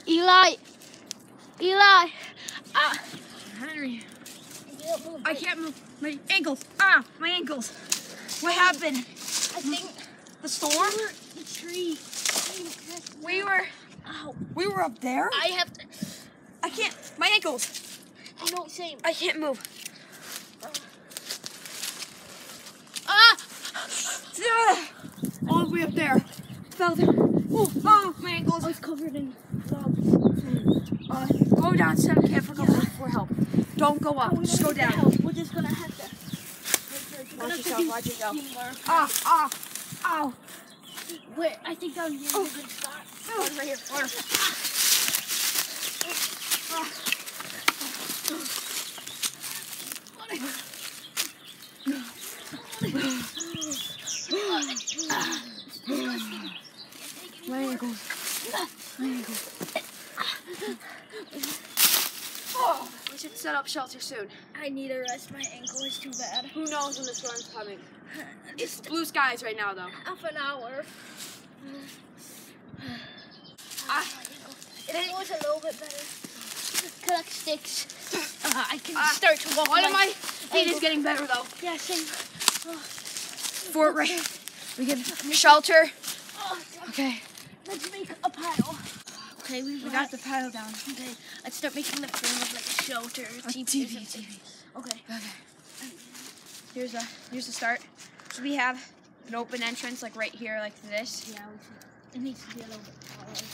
Eli. Eli. Henry. I can't move. My ankles. Ah, my ankles. What happened? I think The storm? the tree. We were up there? I have to. I can't. My ankles. I know, same. I can't move. All the way up there. Fell there. Oh, my ankles. I was covered in fog. Go down 7 camp for help. Don't go up. Just go down. We're just gonna have to. Watch yourself. Ow. Ow. Wait, I think down here is a good spot. Water right here. Water. My ankles. We should set up shelter soon. I need a rest. My ankle is too bad. Who knows when the storm's coming? It's blue skies right now, though. Half an hour. It was a little bit better. Collect sticks. I can start to walk. One of my feet is getting better, though. Yeah, same. Fort right. We get shelter. Okay. Let's make a pile. Okay, we got the pile down. Okay, let's start making the frame of like a shelter, TV or something. Okay. Here's the start. So we have an open entrance like right here, like this. Yeah, we should. It needs to be a little bit taller.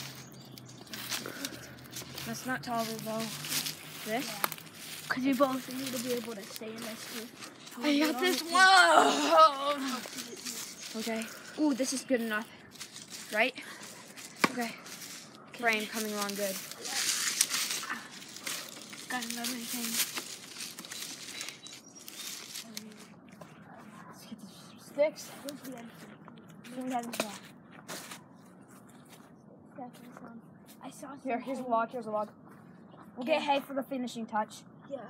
That's not taller though. This? Yeah. Because we both need to be able to stay in this too. I got this. Whoa! Okay. Ooh, this is good enough. Right? Okay. Frame coming along good. Got another thing. Sticks. Where's the end? I saw some. Here's a log. We'll get hay for the finishing touch. Yeah.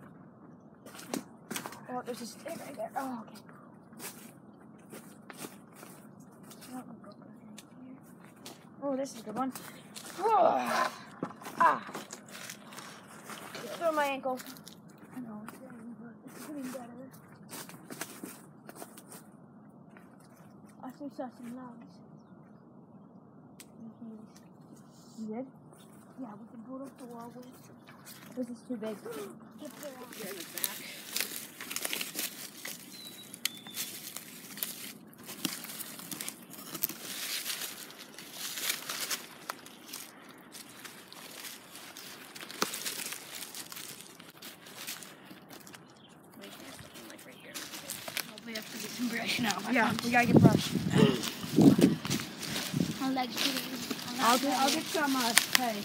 Oh, there's a stick right there. Oh, okay. Oh, this is a good one. Through my ankle. I know, but it's getting better. I actually saw some logs. You did? Yeah, we can put up the wall with. This is too big. Get there on the back. We have to get some brush now. Yeah, we gotta get brush. My legs getting. I'll get some hay.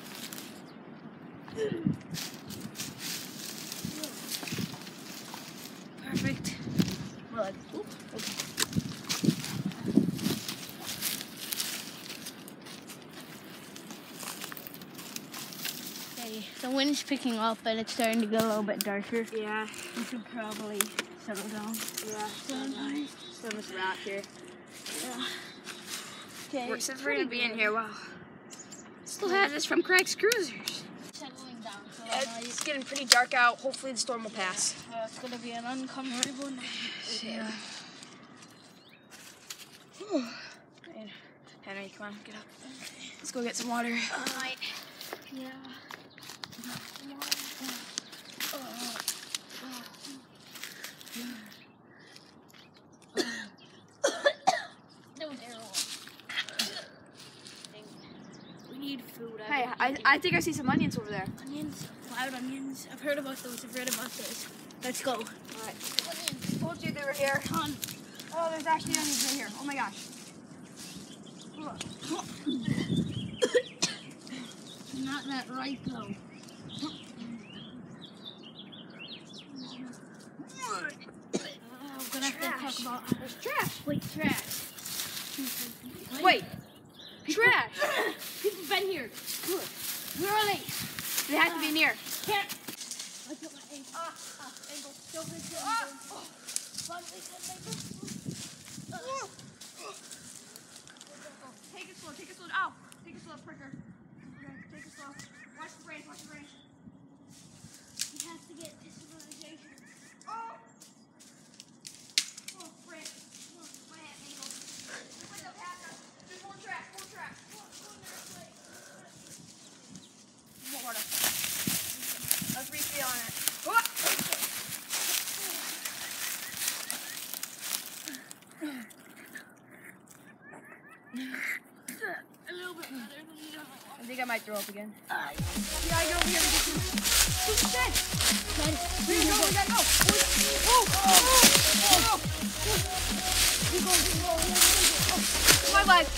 Perfect. Well, okay, the wind's picking up and it's starting to get a little bit darker. Yeah. We should probably settle down. Yeah. So much rock here. Yeah. Okay. Since we're gonna be in here, wow. Still has this from Craig's Cruisers. Settling down. So It's getting pretty dark out. Hopefully the storm will pass. it's gonna be an uncomfortable night. Yeah. Henry, come on, get up. Let's go get some water. Alright. Yeah. We need food. Hey, I think I see some onions over there. Onions, wild onions. I've heard about those. Let's go. Alright. Told you they were here. Oh, there's actually onions right here. Oh my gosh. Not that right though. We're gonna have to talk about. There's trash. Wait, trash. Wait. Trash. People been here. Good. Where are they? They have to be near. Can't. I put my ankle. Ankle. Don't hit your ankle. Take it slow. Ow. Take it slow, pricker. A little bit better. I think I might throw up again. Yeah, Yeah, you're over here. Shit! we We gotta go. My leg.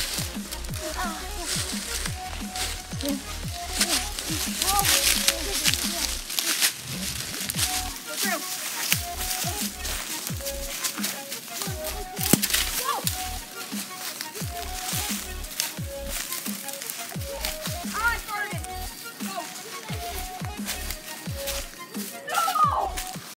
Go through.